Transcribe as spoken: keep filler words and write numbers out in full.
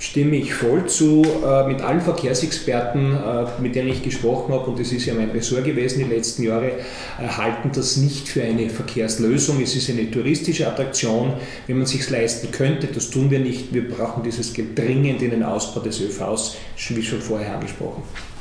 Stimme ich voll zu. Mit allen Verkehrsexperten, mit denen ich gesprochen habe, und das ist ja mein Ressort gewesen die letzten Jahre, halten das nicht für eine Verkehrslösung. Es ist eine touristische Attraktion, wenn man es sich leisten könnte. Das tun wir nicht. Wir brauchen dieses Geld dringend in den Ausbau des ÖVs, wie schon vorher angesprochen.